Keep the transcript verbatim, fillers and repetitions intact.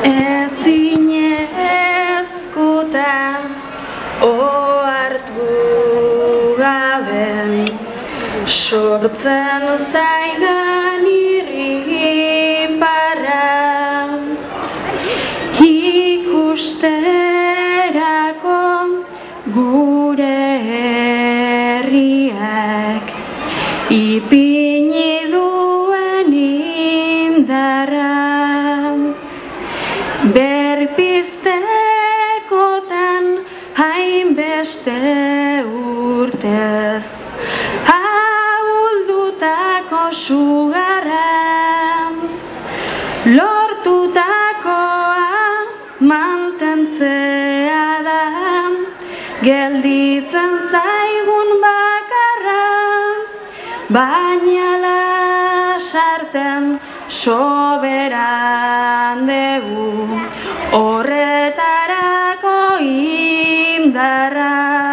Ezinezkotan ohartu gabe sortzen zaidan irriparra ikusterako gure herriak ipini duen indarra berpiztekotan hainbeste urtez ahuldutako sugarra lortutakoa mantentzea da gelditzen zaigun bakarra baina lasarten soberan dugu horretarako indarra